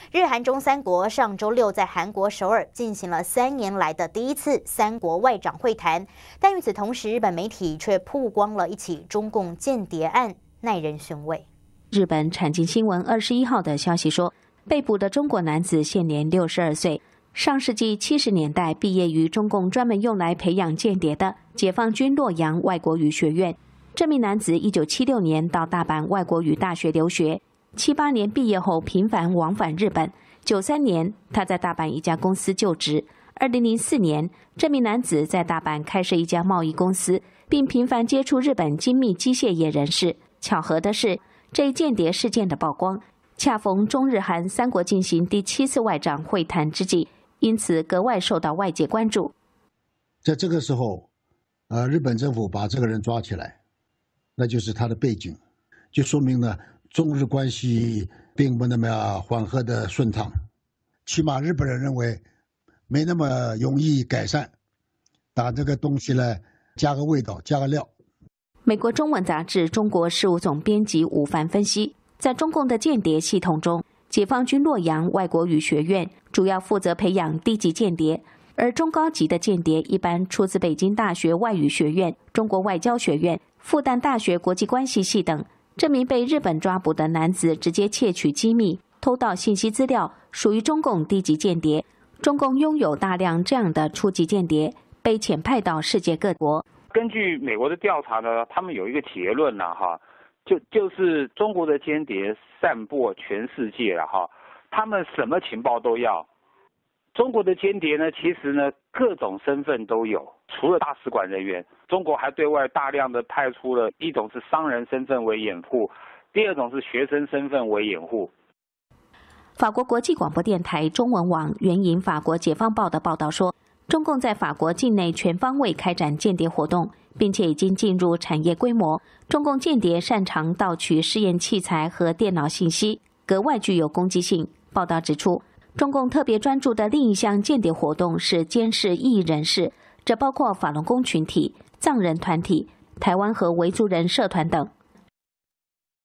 日韩中三国上周六在韩国首尔进行了3年来的第一次三国外长会谈，但与此同时，日本媒体却曝光了一起中共间谍案，耐人寻味。 日本产经新闻21号的消息说，被捕的中国男子现年62岁，上世纪70年代毕业于中共专门用来培养间谍的解放军洛阳外国语学院。这名男子1976年到大阪外国语大学留学，78年毕业后频繁往返日本。93年，他在大阪一家公司就职。2004年，这名男子在大阪开设一家贸易公司，并频繁接触日本精密机械业人士。巧合的是，这一间谍事件的曝光，恰逢中日韩三国进行第7次外长会谈之际，因此格外受到外界关注。 在这个时候，日本政府把这个人抓起来，那就是他的背景，就说明呢，中日关系并不那么缓和的顺畅，起码日本人认为没那么容易改善，把这个东西呢加个味道，加个料。 美国中文杂志中国事务总编辑吴凡分析，在中共的间谍系统中，解放军洛阳外国语学院主要负责培养低级间谍，而中高级的间谍一般出自北京大学外语学院、中国外交学院、复旦大学国际关系系等。这名被日本抓捕的男子直接窃取机密、偷盗信息资料，属于中共低级间谍。中共拥有大量这样的初级间谍，被遣派到世界各国。 根据美国的调查呢，他们有一个结论了哈，就是中国的间谍散播全世界了哈，他们什么情报都要。中国的间谍呢，其实呢各种身份都有，除了大使馆人员，中国还对外大量的派出了一种是商人身份为掩护，第二种是学生身份为掩护。 法国国际广播电台中文网援引法国解放报的报道说，中共在法国境内全方位开展间谍活动，并且已经进入产业规模。中共间谍擅长盗取试验器材和电脑信息，格外具有攻击性。报道指出，中共特别专注的另一项间谍活动是监视异议人士，这包括法轮功群体、藏人团体、台湾和维族人社团等。